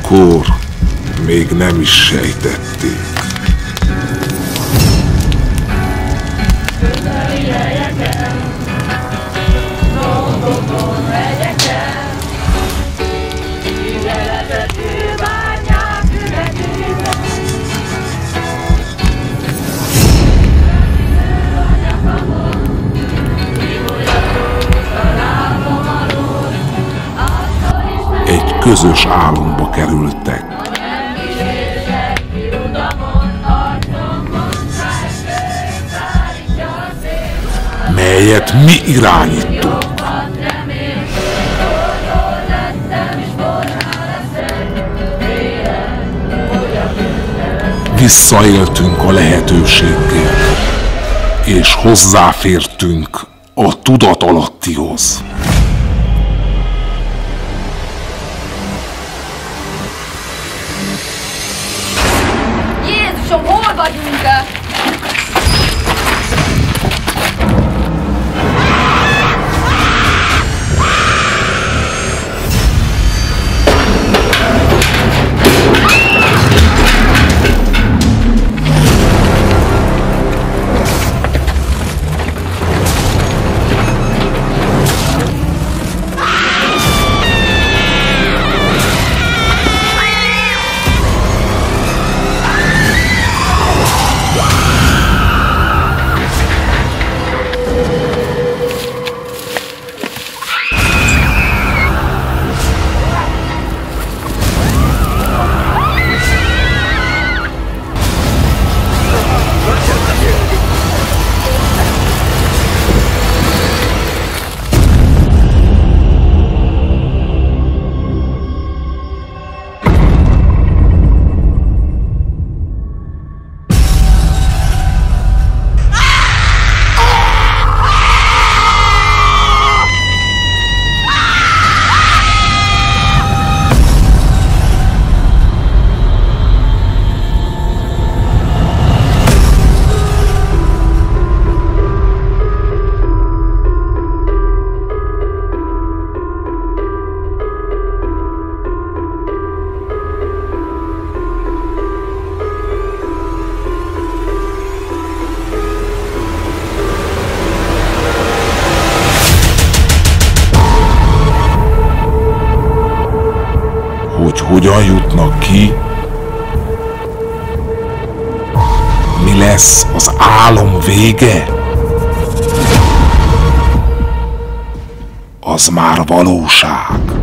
Akkor még nem is sejtették. Egy közös álomba kerültek, melyet mi irányítunk. Visszaéltünk a lehetőséggel, és hozzáfértünk a tudatalattihoz. Jézusom, hol vagyunk? Hogy hogyan jutnak ki, mi lesz az álom vége, az már valóság.